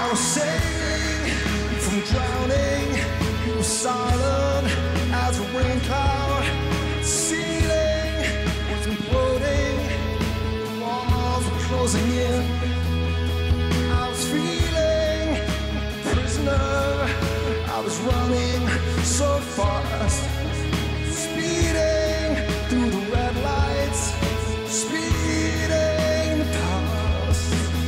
was saving from drowning. You were silent as a rain cloud. The ceiling was imploding. The walls were closing in. I was feeling like a prisoner. I was running so fast, speeding through the red lights, speeding past.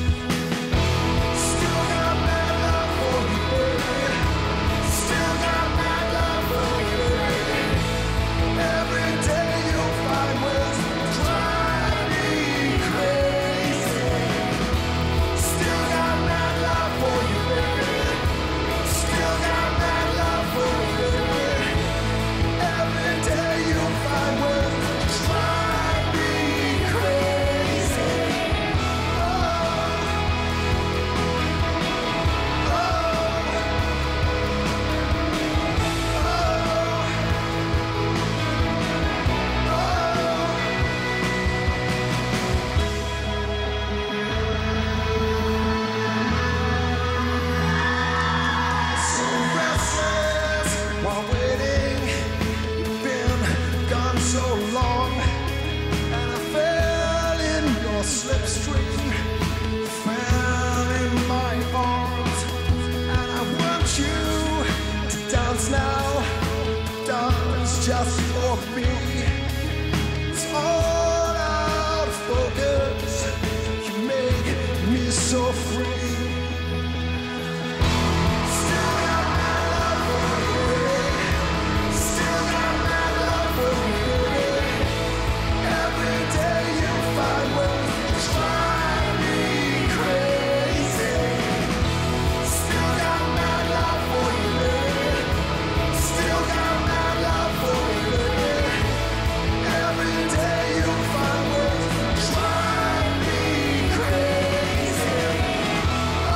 Still got mad love for you, baby. Still got mad love for you, baby. Every day you'll find ways to drive me crazy. Still got mad love for you, baby. Still got mad love for you, baby. Every day you'll find ways to drive me crazy. Oh, oh, so restless while waiting. You've been gone so long, and I fell in your slipstream, fell in my arms, and I want you to dance now, dance just for me. It's all out of focus. You make me so free. Still got mad love for you, baby. Still got mad love for you, baby. Every day you find ways to drive me crazy. Still got mad love for you, baby. Still got mad love for you, baby. Every day you find ways to drive me crazy. Oh,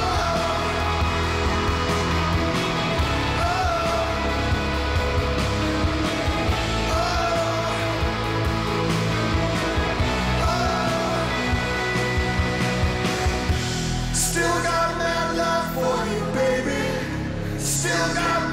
still got mad love for you, baby. Still got